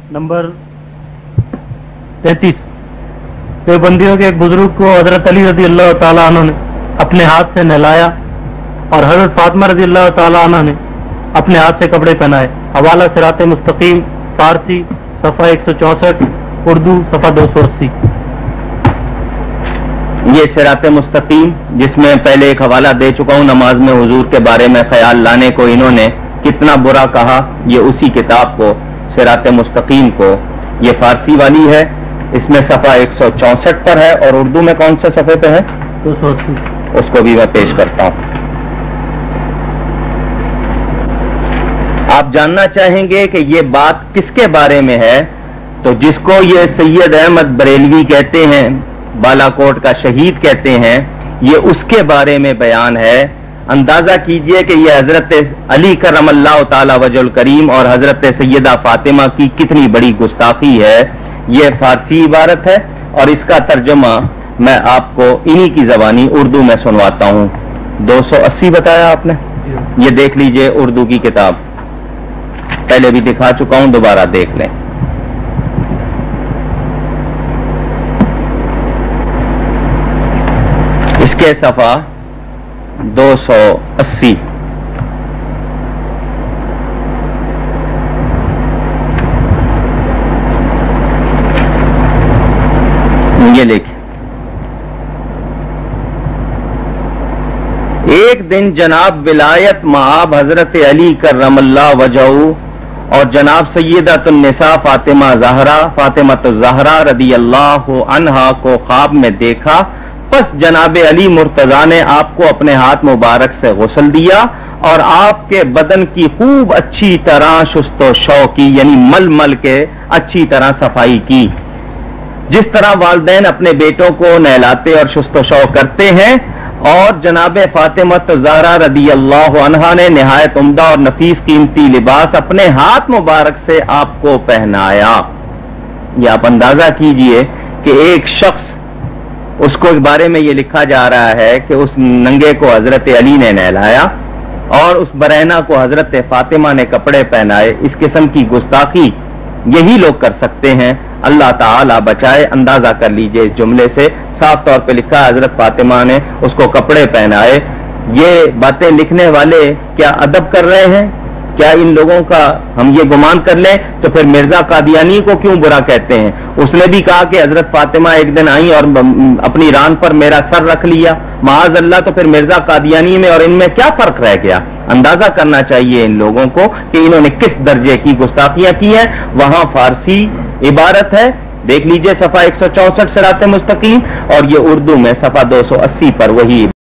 Number 33। देवबंदियों के एक बुजुर्ग को हजरत अली रजी अल्लाह ताला अन्हु ने अपने हाथ से नहलाया और हजरत फातिमा रजी अल्लाह ताला अन्हा ने अपने हाथ से कपड़े पहनाए। हवाला सिराते मुस्तकीम, फारसी सफ़ा 164, उर्दू सफ़ा 280। ये सिराते मुस्तकीम, जिसमें पहले एक हवाला दे चुका हूँ, नमाज में हुजूर के बारे में ख्याल लाने को इन्होंने कितना बुरा कहा, ये उसी किताब को सिराते मुस्तकीम को, ये फारसी वाली है, इसमें सफ़ा 164 पर है और उर्दू में कौन से सफ़े पे है? 280। उसको भी मैं पेश करता हूँ। आप जानना चाहेंगे कि ये बात किसके बारे में है, तो जिसको ये सैयद अहमद बरेलवी कहते हैं, बालाकोट का शहीद कहते हैं, ये उसके बारे में बयान है। अंदाजा कीजिए कि ये हजरत अली करमल्लाहु ताला वजहुल करीम और हजरत सैयदा फातिमा की कितनी बड़ी गुस्ताखी है। ये फारसी इबारत है और इसका तर्जुमा मैं आपको इन्हीं की ज़बानी उर्दू में सुनवाता हूँ। 280 बताया आपने, ये देख लीजिए उर्दू की किताब, पहले भी दिखा चुका हूं, दोबारा देख लें। इसके सफ़ा 280। ये देखिए, एक दिन जनाब विलायत मआब हजरत अली करमल्लाहु वजहू और जनाब सैयदतुन्निसा फातिमा ज़हरा रदी अल्लाह अन्हा को ख्वाब में देखा। बस जनाब अली मुर्तजा ने आपको अपने हाथ मुबारक से गुस्ल दिया और आपके बदन की खूब अच्छी तरह शुस्तो शौ की, यानी मल मल के अच्छी तरह सफाई की। जिस तरह वालिदैन अपने बेटों को नहलाते और शुस्तो शौ करते हैं, और जनाब फातिमा ज़हरा रदी अल्लाह अन्हा ने निहायत उम्दा और नफीस कीमती लिबास अपने हाथ मुबारक से आपको पहनाया। ये आप अंदाजा कीजिए कि एक शख्स, उसको के बारे में ये लिखा जा रहा है कि उस नंगे को हजरत अली ने नहलाया और उस बरहना को हजरत फातिमा ने कपड़े पहनाए। इस किस्म की गुस्ताखी यही लोग कर सकते हैं, अल्लाह ताला बचाए। अंदाजा कर लीजिए, इस जुमले से साफ तौर पे लिखा हजरत फातिमा ने उसको कपड़े पहनाए। ये बातें लिखने वाले क्या अदब कर रहे हैं? क्या इन लोगों का हम ये गुमान कर लें तो फिर मिर्जा कादियानी को क्यों बुरा कहते हैं? उसने भी कहा कि हजरत फातिमा एक दिन आई और अपनी रान पर मेरा सर रख लिया, माअज़ अल्लाह, तो फिर मिर्जा कादियानी में और इनमें क्या फर्क रह गया? अंदाजा करना चाहिए इन लोगों को कि इन्होंने किस दर्जे की गुस्ताखियां की हैं। वहां फारसी इबारत है, देख लीजिए सफ़ा 164 सिराते मुस्तकीम, और ये उर्दू में सफ़ा 280 पर वही